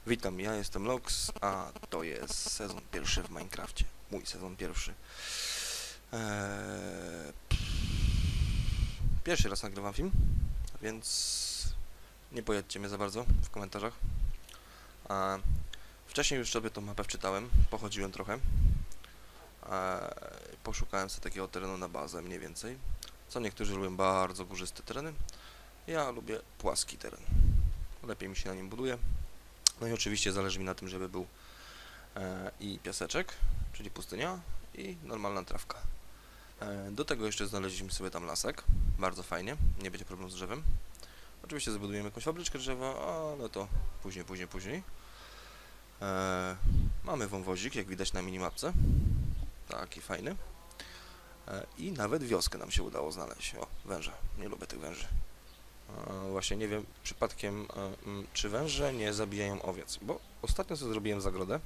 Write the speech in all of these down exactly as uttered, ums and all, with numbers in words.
Witam, ja jestem Lox, a to jest sezon pierwszy w Minecrafcie. Mój sezon pierwszy. Eee, Pierwszy raz nagrywam film, więc nie pojedźcie mnie za bardzo w komentarzach. A wcześniej już sobie tą mapę wczytałem, pochodziłem trochę. Eee, Poszukałem sobie takiego terenu na bazę mniej więcej. Co niektórzy lubią bardzo górzyste tereny. Ja lubię płaski teren. Lepiej mi się na nim buduje. No i oczywiście zależy mi na tym, żeby był e, i piaseczek, czyli pustynia, i normalna trawka. E, do tego jeszcze znaleźliśmy sobie tam lasek, bardzo fajnie, nie będzie problemu z drzewem. Oczywiście zbudujemy jakąś fabryczkę drzewa, ale to później, później, później. E, mamy wąwozik, jak widać na minimapce, taki fajny. E, I nawet wioskę nam się udało znaleźć. O, węże, nie lubię tych węży. E, właśnie nie wiem przypadkiem, e, m, czy węże nie zabijają owiec, bo ostatnio sobie zrobiłem zagrodę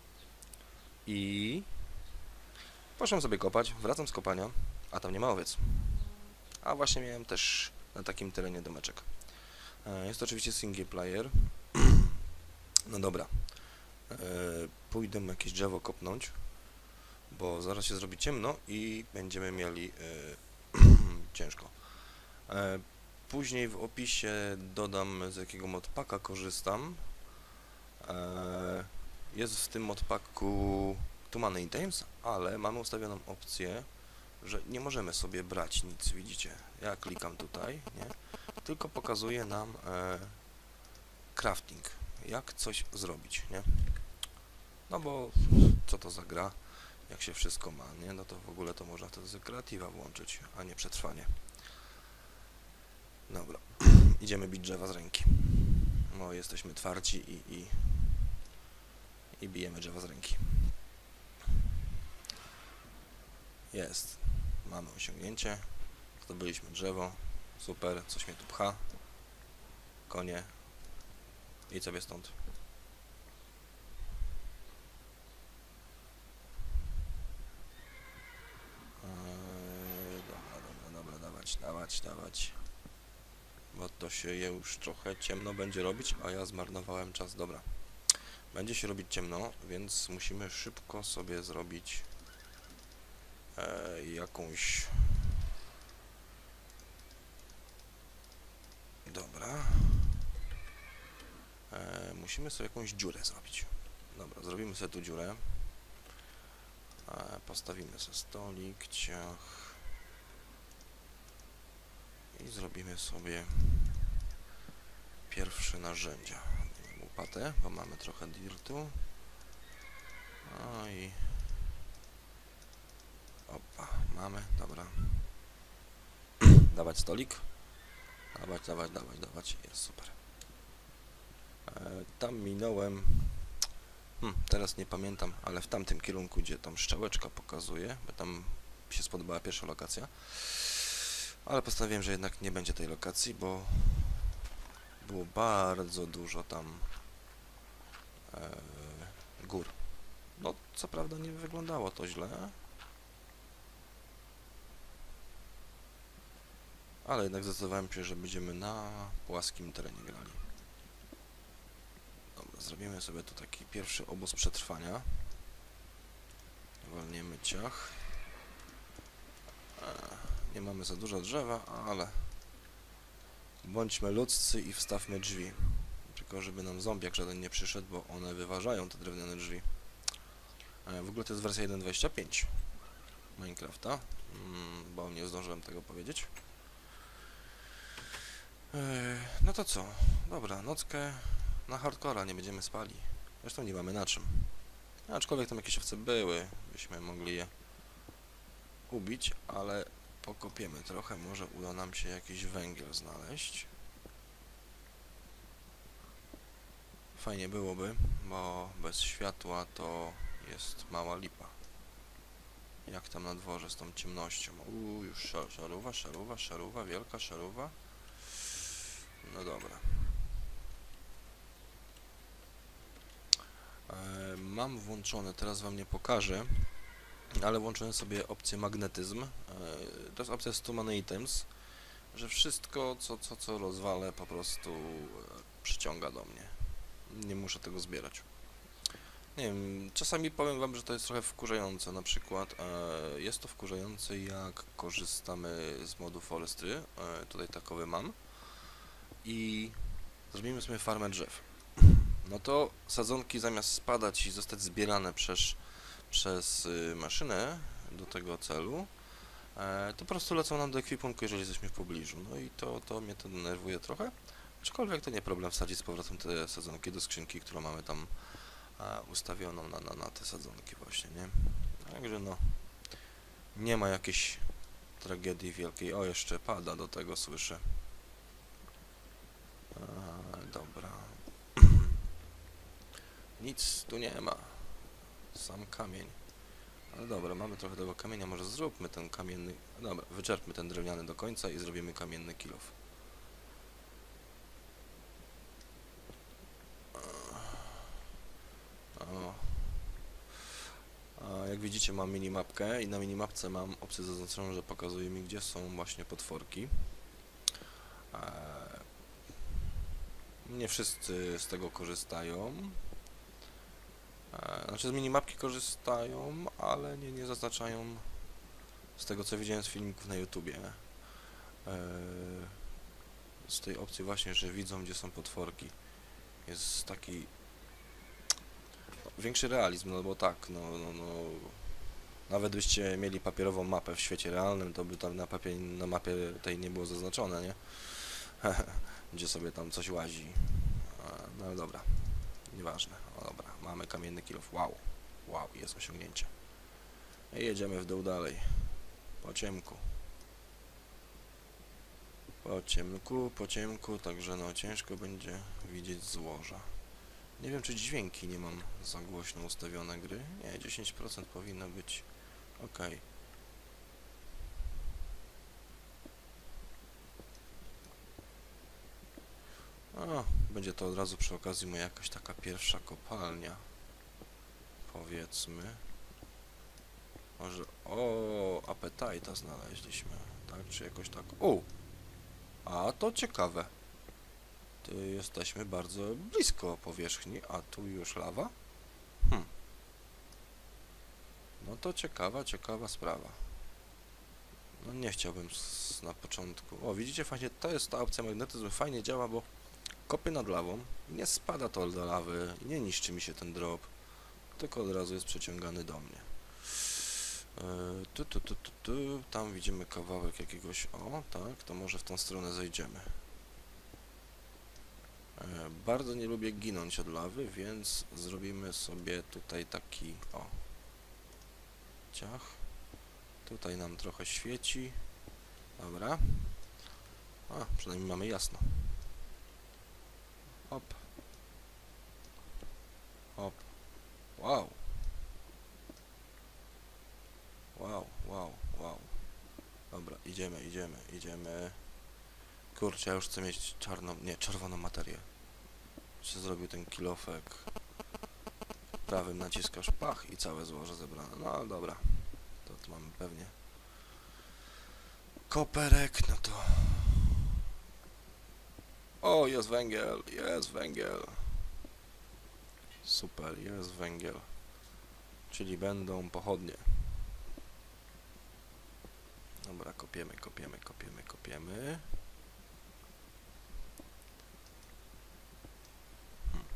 i poszedłem sobie kopać, wracam z kopania, a tam nie ma owiec. A właśnie miałem też na takim terenie domeczek. E, Jest to oczywiście single player. No dobra. E, Pójdę jakieś drzewo kopnąć, bo zaraz się zrobi ciemno i będziemy mieli e, ciężko. E, Później w opisie dodam, z jakiego modpacka korzystam. E, Jest w tym modpacku Tumany Items, ale mamy ustawioną opcję, że nie możemy sobie brać nic, widzicie? Ja klikam tutaj, nie? Tylko pokazuje nam e, crafting, jak coś zrobić, nie? No bo co to za gra, jak się wszystko ma, nie? No to w ogóle to można wtedy z kreatywa włączyć, a nie przetrwanie. Dobra, idziemy bić drzewa z ręki. No, jesteśmy twardzi i, i, i bijemy drzewa z ręki. Jest. Mamy osiągnięcie. Zdobyliśmy drzewo. Super, coś mnie tu pcha. Konie. Idź sobie stąd. Eee, dobra, dobra, dobra, dawać, dawać, dawać. Bo to się już trochę ciemno będzie robić, a ja zmarnowałem czas. Dobra. Będzie się robić ciemno, więc musimy szybko sobie zrobić e, jakąś... Dobra. E, musimy sobie jakąś dziurę zrobić. Dobra, zrobimy sobie tu dziurę. E, postawimy sobie stolik, ciach. I zrobimy sobie pierwsze narzędzia. Łopatę, bo mamy trochę dirtu. No i... Opa, mamy, dobra. Dawać stolik. Dawać, dawać, dawać, dawać. Jest super. E, tam minąłem... Hmm, teraz nie pamiętam, ale w tamtym kierunku, gdzie tam strzałeczka pokazuje, bo tam się spodobała pierwsza lokacja. Ale postanowiłem, że jednak nie będzie tej lokacji, bo było bardzo dużo tam e, gór. No, co prawda nie wyglądało to źle, ale jednak zdecydowałem się, że będziemy na płaskim terenie grali. Dobra, zrobimy sobie tu taki pierwszy obóz przetrwania. Walniemy ciach. E, nie mamy za dużo drzewa, ale bądźmy ludzcy i wstawmy drzwi. Tylko żeby nam zombiak żaden nie przyszedł, bo one wyważają te drewniane drzwi. E, w ogóle to jest wersja jeden dwadzieścia pięć Minecrafta, mm, bo nie zdążyłem tego powiedzieć. E, no to co? Dobra, nockę na hardcora, nie będziemy spali. Zresztą nie mamy na czym. Aczkolwiek tam jakieś owce były, byśmy mogli je ubić, ale pokopiemy trochę, może uda nam się jakiś węgiel znaleźć. Fajnie byłoby, bo bez światła to jest mała lipa. Jak tam na dworze z tą ciemnością? Uuu, już szar, szaruwa, szaruwa, szaruwa, wielka szaruwa. No dobra. E, mam włączone, teraz wam nie pokażę, ale włączyłem sobie opcję magnetyzm. E, to jest opcja Tumany Items, że wszystko, co, co, co rozwalę, po prostu e, przyciąga do mnie. nie muszę tego zbierać. Nie wiem, czasami powiem wam, że to jest trochę wkurzające, na przykład e, jest to wkurzające, jak korzystamy z modu Forestry, e, tutaj takowy mam, i zrobimy sobie farmę drzew. No to sadzonki zamiast spadać i zostać zbierane przez, przez y, maszynę do tego celu, e, to po prostu lecą nam do ekwipunku, jeżeli jesteśmy w pobliżu. No i to, to mnie to denerwuje trochę, aczkolwiek to nie problem wsadzić z powrotem te sadzonki do skrzynki, którą mamy tam e, ustawioną na, na, na te sadzonki właśnie, nie? Także no, nie ma jakiejś tragedii wielkiej. O, jeszcze pada do tego, słyszę. E, dobra. Nic tu nie ma. Sam kamień. Ale dobra, mamy trochę tego kamienia, może zróbmy ten kamienny... Dobra, wyczerpmy ten drewniany do końca i zrobimy kamienny kilof. O. A jak widzicie, mam minimapkę i na minimapce mam opcję zaznaczoną, że pokazuje mi, gdzie są właśnie potworki. Eee, nie wszyscy z tego korzystają. Eee, znaczy z minimapki korzystają, ale nie, nie zaznaczają, z tego co widziałem z filmików na YouTubie, eee, z tej opcji właśnie, że widzą, gdzie są potworki. Jest taki większy realizm, no bo tak, no, no, no nawet byście mieli papierową mapę w świecie realnym, to by tam na, papie, na mapie tej nie było zaznaczone, nie? Gdzie sobie tam coś łazi. No ale dobra, nieważne. O dobra, mamy kamienny kilof. Wow, wow, jest osiągnięcie. I jedziemy w dół dalej. Po ciemku. Po ciemku, po ciemku, także no ciężko będzie widzieć złoża. Nie wiem, czy dźwięki nie mam za głośno ustawione gry. Nie, dziesięć procent powinno być ok. O, będzie to od razu przy okazji moja jakaś taka pierwsza kopalnia. Powiedzmy. Może... O, apetita znaleźliśmy. Tak, czy jakoś tak... O! A, to ciekawe. Tu jesteśmy bardzo blisko powierzchni, a tu już lawa? Hm. No to ciekawa, ciekawa sprawa. No nie chciałbym z, na początku... O, widzicie, fajnie, to jest ta opcja magnetyzmu, fajnie działa, bo kopię nad lawą, nie spada to do lawy, nie niszczy mi się ten drop, tylko od razu jest przeciągany do mnie. Yy, tu, tu, tu, tu, tu, tam widzimy kawałek jakiegoś... O, tak, to może w tą stronę zejdziemy. Yy, bardzo nie lubię ginąć od lawy, więc zrobimy sobie tutaj taki... O, ciach. Tutaj nam trochę świeci. Dobra. A, przynajmniej mamy jasno. Hop. Hop. Wow. Wow, wow, wow. Dobra, idziemy, idziemy, idziemy. Kurczę, ja już chcę mieć czarną, nie, czerwoną materię. Czy zrobił ten kilofek? Prawym naciskasz pach i całe złoże zebrane. No ale dobra. To tu mamy pewnie koperek, no to... O, jest węgiel, jest węgiel. Super, jest węgiel. Czyli będą pochodnie. Dobra, kopiemy, kopiemy, kopiemy, kopiemy. Hmm.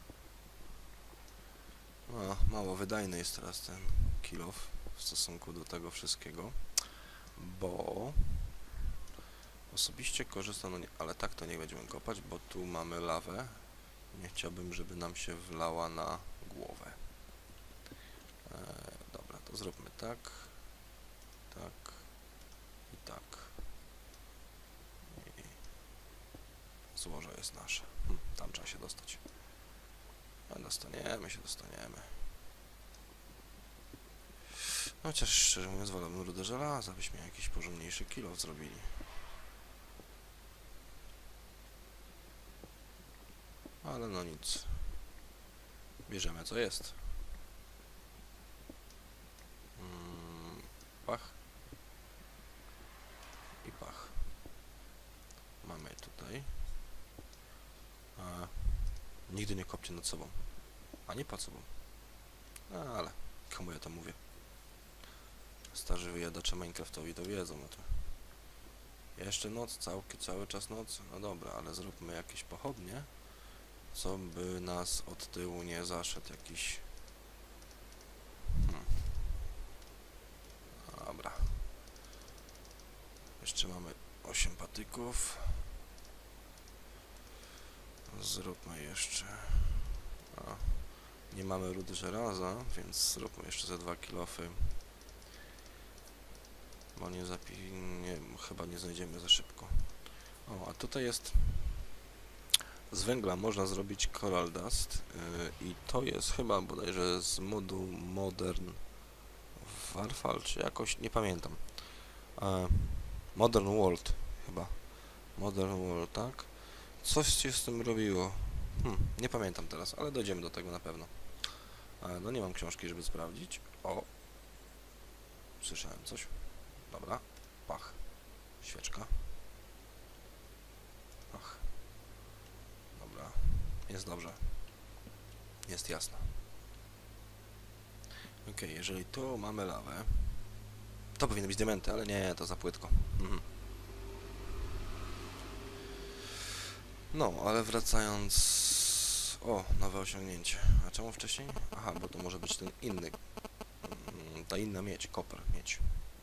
No, mało wydajny jest teraz ten kilof w stosunku do tego wszystkiego, bo osobiście korzystam, no nie, ale tak to nie będziemy kopać, bo tu mamy lawę. Nie chciałbym, żeby nam się wlała na głowę. E, dobra, to zróbmy tak, tak i tak. I złoże jest nasze. Hm, tam trzeba się dostać. A dostaniemy się, dostaniemy. Chociaż szczerze mówiąc wolałbym rudę żelaza, byśmy jakiś porządniejszy kilof zrobili. Ale no nic. Bierzemy co jest. Mm, pach. I pach. Mamy tutaj. A, Nigdy nie kopcie nad sobą. Ani pod sobą. No, ale komu ja to mówię? Starzy wyjadacze Minecraftowi to wiedzą o tym. Jeszcze noc, całki, cały czas noc? No dobra, ale zróbmy jakieś pochodnie, co by nas od tyłu nie zaszedł jakiś... Hmm. Dobra. Jeszcze mamy osiem patyków. Zróbmy jeszcze... A, nie mamy rudy żelaza, więc zróbmy jeszcze ze dwa kilofy. Bo nie zapi... Nie, chyba nie znajdziemy za szybko. O, a tutaj jest... Z węgla można zrobić Coral Dust yy, i to jest chyba bodajże z modu Modern Warfare, czy jakoś, nie pamiętam. E, Modern World chyba. Modern World, tak? Coś się z tym robiło. Hmm, nie pamiętam teraz, ale dojdziemy do tego na pewno. E, no nie mam książki, żeby sprawdzić. O! Słyszałem coś. Dobra. Pach. Świeczka. Ach. Dobra. Jest dobrze. Jest jasno. Ok, jeżeli tu mamy lawę, to powinny być diamenty, ale nie, to za płytko. Mhm. No, ale wracając... O, nowe osiągnięcie. A czemu wcześniej? Aha, bo to może być ten inny... Ta inna miedź, koper, miedź.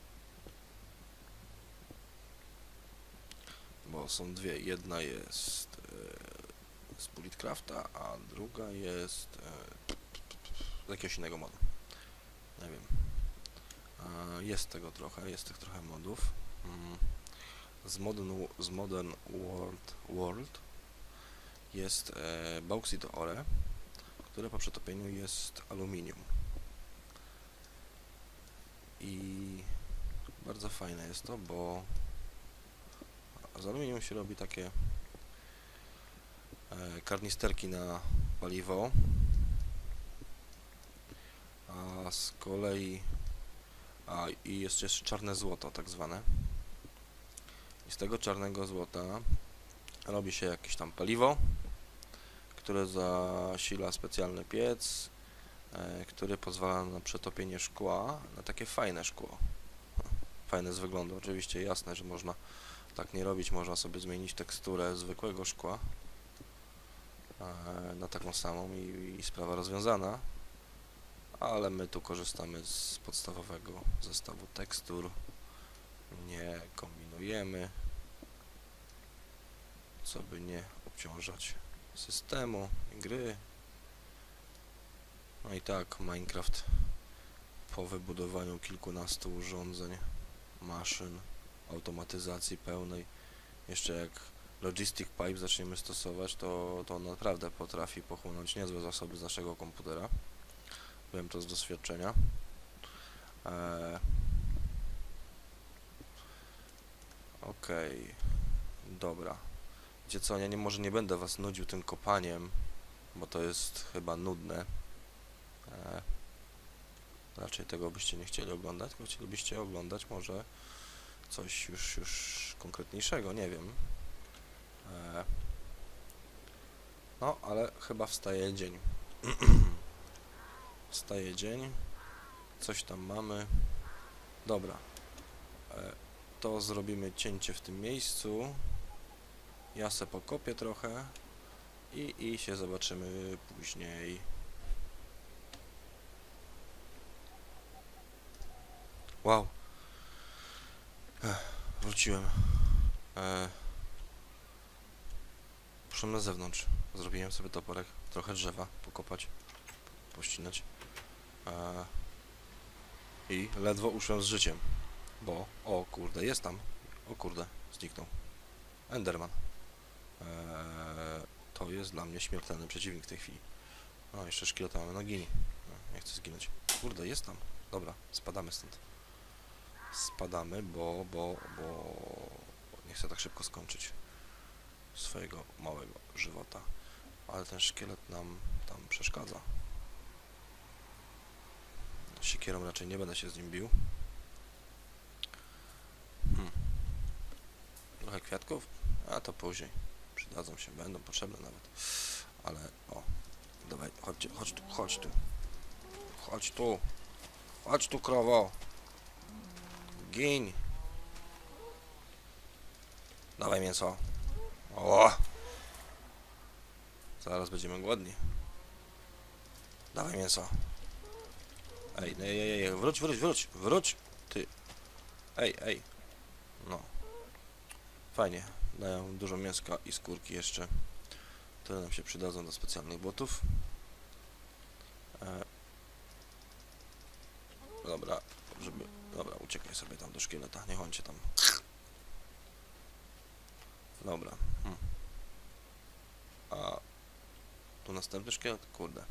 Bo są dwie. Jedna jest e, z Bulletcrafta, a druga jest e, z jakiegoś innego modu. Nie wiem. E, jest tego trochę, jest tych trochę modów. Mm. Z Modern, z modern World, World jest e, Bauxite Ore, które po przetopieniu jest aluminium. I bardzo fajne jest to, bo z aluminium się robi takie e, karnisterki na paliwo, a z kolei a i jest jeszcze czarne złoto tak zwane. I z tego czarnego złota robi się jakieś tam paliwo, które zasila specjalny piec, e, który pozwala na przetopienie szkła, na takie fajne szkło. Fajne z wyglądu, oczywiście jasne, że można tak nie robić, można sobie zmienić teksturę zwykłego szkła e, na taką samą i, i sprawa rozwiązana, ale my tu korzystamy z podstawowego zestawu tekstur, nie kombinujemy, co by nie obciążać systemu i gry. No i tak, Minecraft po wybudowaniu kilkunastu urządzeń, maszyn, automatyzacji pełnej, jeszcze jak Logistic Pipe zaczniemy stosować, to, to on naprawdę potrafi pochłonąć niezłe zasoby z naszego komputera. Wiem to z doświadczenia. Eee, Okej, okay. Dobra. Wiecie co, ja nie, może nie będę was nudził tym kopaniem, bo to jest chyba nudne. Eee, raczej tego byście nie chcieli oglądać, tylko chcielibyście oglądać może coś już, już konkretniejszego, nie wiem. Eee, no, ale chyba wstaje dzień. Wstaje dzień. Coś tam mamy. Dobra. Eee, to zrobimy cięcie w tym miejscu. Ja se pokopię trochę i, i się zobaczymy później. Wow. Ech, wróciłem. Eee, poszłem na zewnątrz. Zrobiłem sobie toporek, trochę drzewa pokopać, pościnać. Eee, I ledwo uszłem z życiem. Bo, o kurde, jest tam. O kurde, zniknął. Enderman. Eee, to jest dla mnie śmiertelny przeciwnik w tej chwili. O, jeszcze szkieleta mamy na gini. No, nie chcę zginąć. Kurde, jest tam. Dobra, spadamy stąd. Spadamy, bo, bo, bo nie chcę tak szybko skończyć swojego małego żywota. Ale ten szkielet nam tam przeszkadza. Siekierą raczej nie będę się z nim bił. Hmm. Trochę kwiatków, a to później. Przydadzą się, będą potrzebne nawet. ale o, dawaj, chodźcie, chodź tu, chodź tu, chodź tu, chodź tu, krowo, gin, dawaj mięso, o, zaraz będziemy głodni, dawaj mięso, ej, ej, ej, ej, wróć, wróć, wróć, wróć, ty, ej, ej, no, fajnie, dają dużo mięska i skórki jeszcze, które nam się przydadzą do specjalnych botów. E, dobra, żeby, dobra, uciekaj sobie tam do szkieleta, niech on cię tam. Dobra. Hm. A tu następny szkielet? Kurde.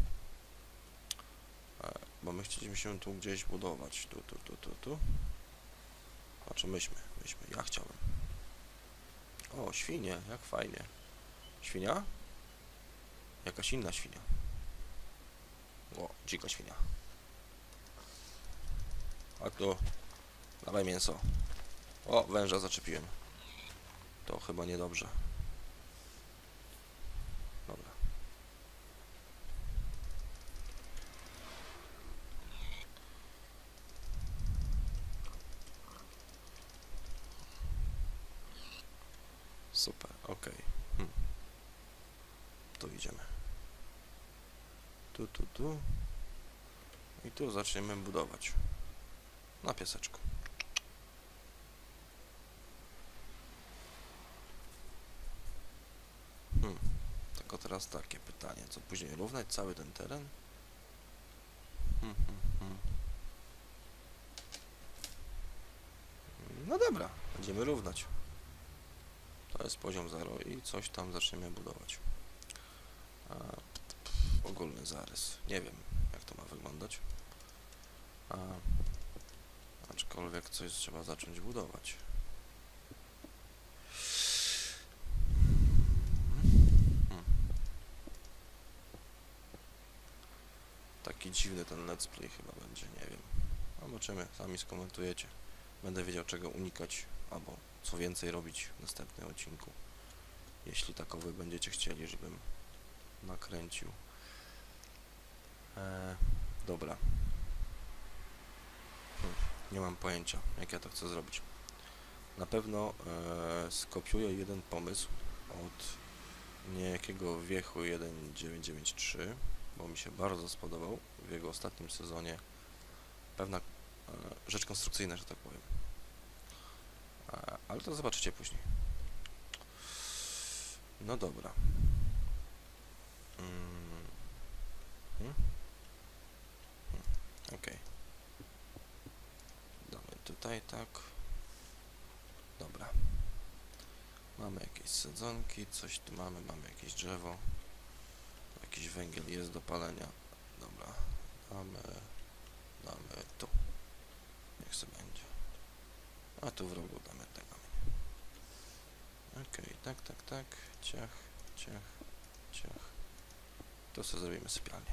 E, bo my chcieliśmy się tu gdzieś budować. Tu, tu, tu, tu, tu. Znaczy myśmy, myśmy, ja chciałem. O, świnie, jak fajnie. Świnia? Jakaś inna świnia. O, dzika świnia. A tu, dawaj mięso. O, węża zaczepiłem. To chyba niedobrze. Dobra. Super, ok. Hm. Tu idziemy. Tu, tu, tu. I tu zaczniemy budować. Na piaseczku. Hmm. Tylko teraz takie pytanie. Co później? Równać cały ten teren? Hmm, hmm, hmm. No dobra. Będziemy równać. To jest poziom zero i coś tam zaczniemy budować. A, ogólny zarys. Nie wiem, jak to ma wyglądać. A, aczkolwiek coś trzeba zacząć budować. Hmm. Taki dziwny ten let's play chyba będzie, nie wiem. Zobaczymy, sami skomentujecie. Będę wiedział, czego unikać, albo co więcej robić w następnym odcinku. Jeśli takowy będziecie chcieli, żebym nakręcił. Eee, dobra. Hmm, nie mam pojęcia, jak ja to chcę zrobić. Na pewno e, skopiuję jeden pomysł od niejakiego wiechu jeden dziewięć dziewięć trzy, bo mi się bardzo spodobał w jego ostatnim sezonie pewna e, rzecz konstrukcyjna, że tak powiem. E, ale to zobaczycie później. No dobra. Mm. Hmm? Hmm. Ok. Damy tutaj tak. Dobra. Mamy jakieś sadzonki, coś tu mamy, mamy jakieś drzewo. Jakiś węgiel jest do palenia. Dobra. Damy, damy tu. Niech sobie będzie. A tu w rogu damy tego. Okej, okay, tak, tak, tak. Ciach, ciach, ciach. To sobie zrobimy sypialnię.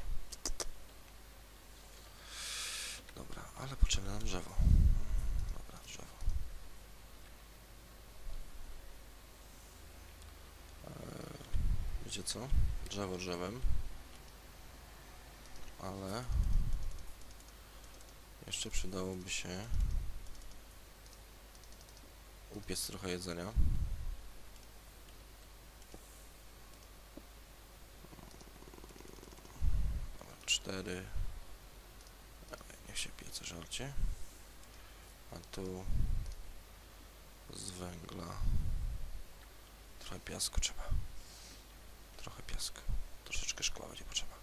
Dobra, ale potrzebne nam drzewo. Dobra, drzewo. Eee, wiecie co? Drzewo drzewem. Ale jeszcze przydałoby się upiec trochę jedzenia. Dobra, cztery. Niech się piece żarcie. A tu z węgla trochę piasku trzeba. Trochę piasku. Troszeczkę szkła będzie potrzeba.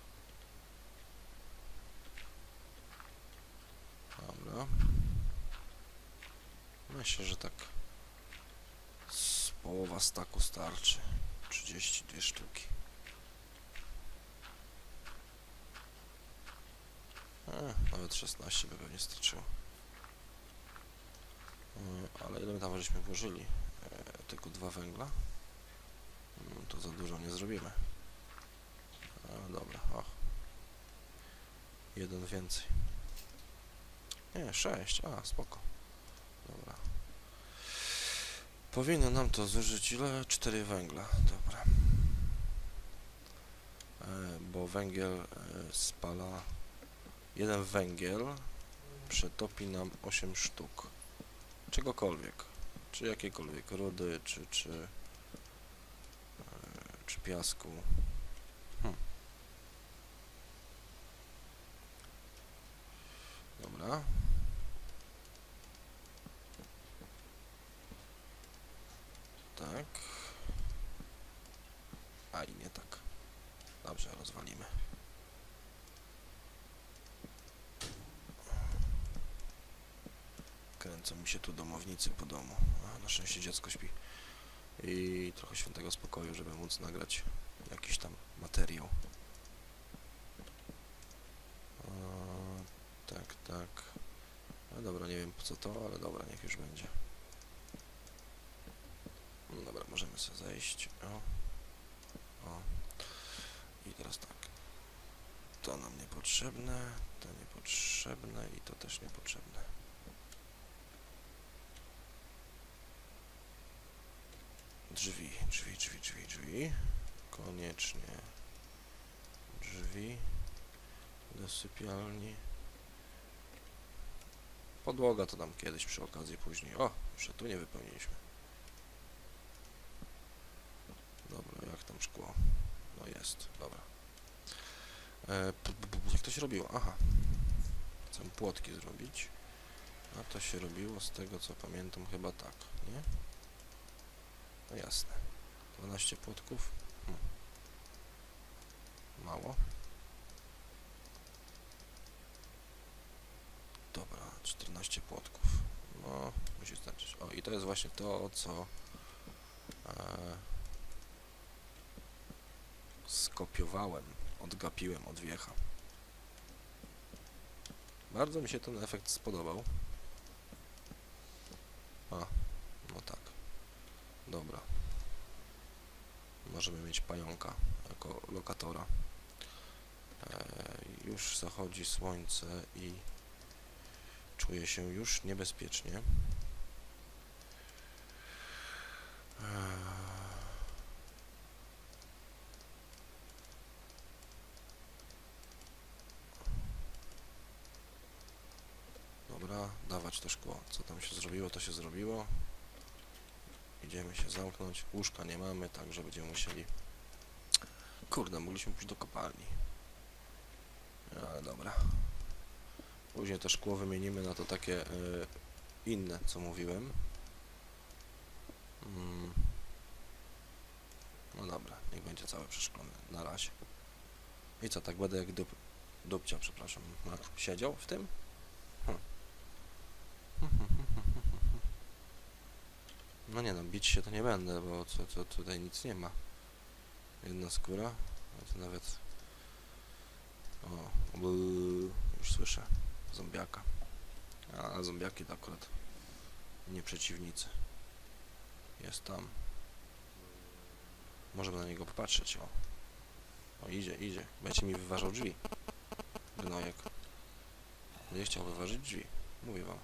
Dobra. Myślę, że tak z połowa staku starczy. trzydzieści dwie sztuki. E, nawet szesnaście by pewnie starczyło. E, ale ile my tam żeśmy włożyli? E, tylko dwa węgla? No, to za dużo nie zrobimy. E, dobra, o. Jeden więcej. Nie, sześć. A, spoko. Dobra. Powinno nam to zużyć ile? cztery węgla. Dobra. bo węgiel e, spala... Jeden węgiel przetopi nam osiem sztuk. Czegokolwiek. Czy jakiejkolwiek rudy, czy... czy, e, czy piasku. Hmm. Dobra. Tak. A i nie tak. Dobrze, rozwalimy. Kręcą mi się tu domownicy po domu. A, na szczęście dziecko śpi. I trochę świętego spokoju, żeby móc nagrać jakiś tam materiał. O, tak, tak. No dobra, nie wiem po co to, ale dobra, niech już będzie. No dobra, możemy sobie zejść. O. O. I teraz tak. To nam niepotrzebne, to niepotrzebne i to też niepotrzebne. Drzwi, drzwi, drzwi, drzwi, drzwi. Koniecznie drzwi do sypialni. Podłoga to nam kiedyś przy okazji później. O, jeszcze tu nie wypełniliśmy. Dobra, jak tam szkło? No jest, dobra. E, p, p, p, jak to się robiło? Aha. Chcę płotki zrobić. A to się robiło z tego co pamiętam chyba tak, nie? No jasne. dwanaście płotków. Hm. Mało. Dobra, czternaście płotków. No, musi starczyć. O, i to jest właśnie to, co e, skopiowałem, odgapiłem od wiecha. Bardzo mi się ten efekt spodobał. A, no tak. Dobra. Możemy mieć pająka jako lokatora. E, już zachodzi słońce i czuję się już niebezpiecznie. E, Dobra, dawać to szkło. Co tam się zrobiło, to się zrobiło. Idziemy się zamknąć. Łóżka nie mamy, także będziemy musieli... Kurde, mogliśmy pójść do kopalni. Ale dobra. Później to szkło wymienimy na to takie y, inne, co mówiłem. Mm. No dobra, niech będzie całe przeszklone. Na razie. I co, tak będę jak dup... dupcia, przepraszam. Siedział w tym? Hm. No nie no, bić się to nie będę, bo co, co, tutaj nic nie ma. Jedna skóra, a to nawet... O, blu, już słyszę. Zombiaka. A zombiaki to akurat nie przeciwnicy. Jest tam. Możemy na niego popatrzeć, o. O, idzie, idzie. Będzie mi wyważał drzwi. Gnojek. Nie chciał wyważyć drzwi. Mówię wam.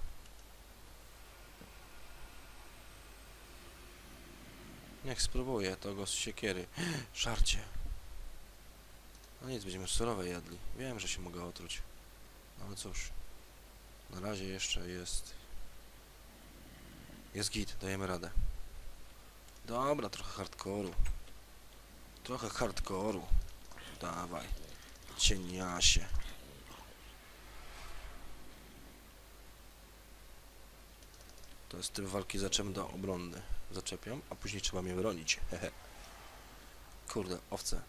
Niech spróbuję, to go z siekiery. Żarcie. No nic, będziemy surowe jadli. Wiem, że się mogę otruć. Ale cóż. Na razie jeszcze jest... Jest git, dajemy radę. Dobra, trochę hardkoru. Trochę hardkoru. Dawaj. Cieniasie. To jest typ walki zaczem do obrony. Zaczepiam, a później trzeba mnie bronić. Hehe. Kurde, owce.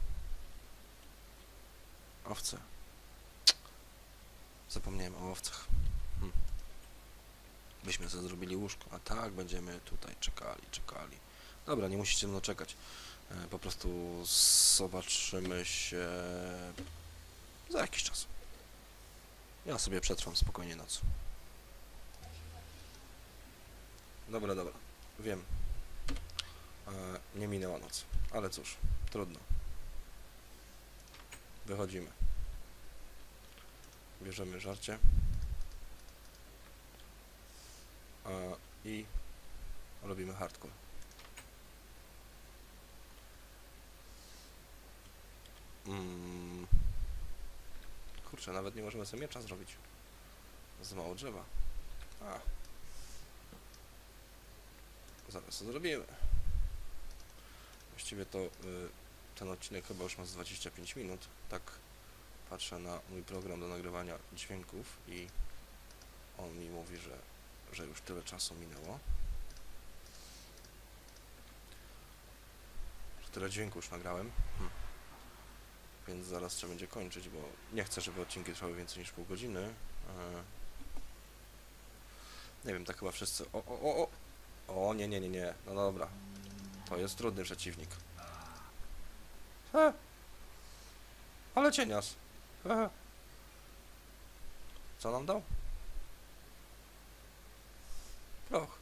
Owce. Zapomniałem o owcach. Hm. Byśmy sobie zrobili łóżko. A tak, będziemy tutaj czekali, czekali. Dobra, nie musicie mną czekać. E, po prostu zobaczymy się za jakiś czas. Ja sobie przetrwam spokojnie noc. Dobra, dobra. Wiem. E, nie minęła noc. Ale cóż, trudno. Wychodzimy. Bierzemy żarcie. E, I robimy hardcore. Mm. kurczę, nawet nie możemy sobie miecza zrobić. Za mało drzewa. A. Zaraz to zrobimy. Właściwie to y, ten odcinek chyba już ma z dwadzieścia pięć minut. Tak patrzę na mój program do nagrywania dźwięków i on mi mówi, że, że już tyle czasu minęło. Że tyle dźwięku już nagrałem. Hm. Więc zaraz trzeba będzie kończyć, bo nie chcę, żeby odcinki trwały więcej niż pół godziny. E... Nie wiem, tak chyba wszyscy... O, o, o, o! O, nie, nie, nie, nie. No dobra. To jest trudny przeciwnik. He. Ale cienias. He. Co nam dał? Proch.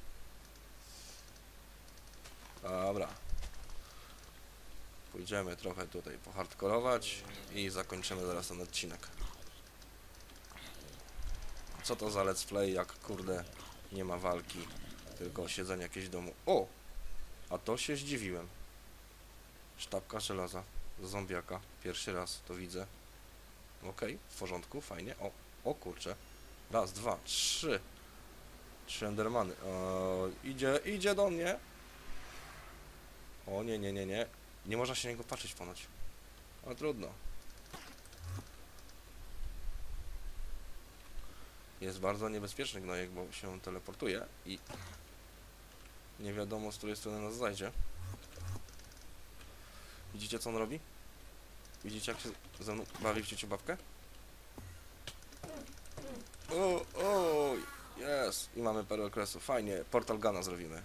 Dobra. Pójdziemy trochę tutaj pohardkorować i zakończymy zaraz ten odcinek. Co to za let's play, jak kurde nie ma walki, tylko siedzenie jakieś w domu. O! A to się zdziwiłem. Sztabka żelaza z zombiaka. Pierwszy raz to widzę. Okej, w porządku, fajnie. O, o kurczę. Raz, dwa, trzy. Trzy endermany. O, idzie, idzie do mnie. O nie, nie, nie, nie. Nie można się na niego patrzeć ponoć. Ale trudno. Jest bardzo niebezpieczny gnojek, bo się teleportuje i nie wiadomo, z której strony nas znajdzie. Widzicie, co on robi? Widzicie, jak się ze mną bawi w cieciu babkę? O, o, jest! I mamy perłę kresu. Fajnie, portal guna zrobimy.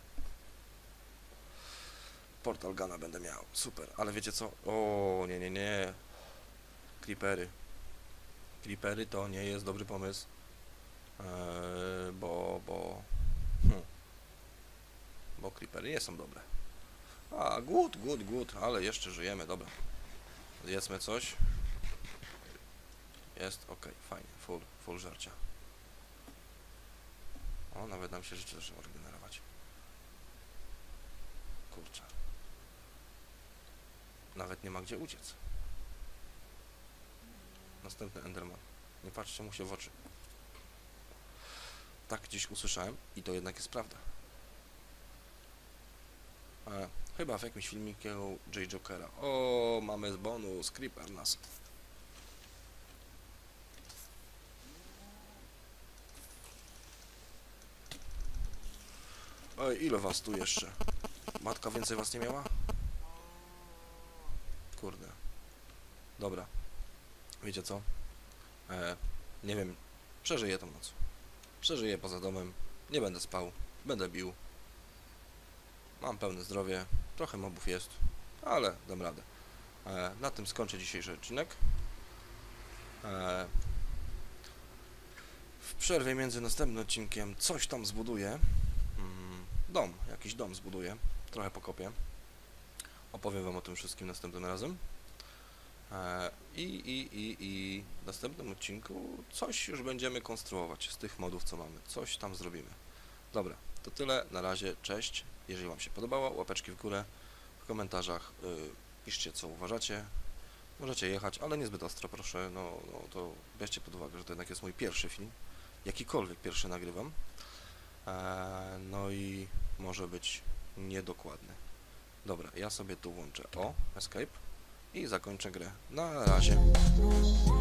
Portal guna będę miał. Super, ale wiecie co? O, nie, nie, nie. Creepery. Creepery to nie jest dobry pomysł. Eee, bo, bo... Hmm. Bo creepery nie są dobre. A, głód, głód, głód, ale jeszcze żyjemy, dobra. Jedzmy coś. Jest, ok, fajnie, full, full żarcia. O, nawet nam się życie zaczęło regenerować. Kurczę. Nawet nie ma gdzie uciec. Następny enderman. Nie patrzcie mu się w oczy. Tak gdzieś usłyszałem i to jednak jest prawda. E, chyba w jakimś filmiku J. Jokera. O, mamy bonus, creeper nas. Oj, ile was tu jeszcze? Matka więcej was nie miała? Kurde. Dobra. Wiecie co? E, nie wiem. Przeżyję tą noc. Przeżyję poza domem. Nie będę spał. Będę bił. Mam pełne zdrowie. Trochę mobów jest. Ale dam radę. E, na tym skończę dzisiejszy odcinek. E, w przerwie między następnym odcinkiem coś tam zbuduję. Mm, dom. Jakiś dom zbuduję. Trochę pokopię. Opowiem wam o tym wszystkim następnym razem. E, I, i, i, i w następnym odcinku coś już będziemy konstruować z tych modów, co mamy. Coś tam zrobimy. Dobra, to tyle. Na razie, cześć. Jeżeli wam się podobało, łapeczki w górę. W komentarzach y, piszcie, co uważacie. Możecie jechać, ale niezbyt ostro, proszę. No, no to weźcie pod uwagę, że to jednak jest mój pierwszy film. Jakikolwiek pierwszy nagrywam. E, no i może być niedokładny. Dobra, ja sobie tu włączę o, escape i zakończę grę. Na razie.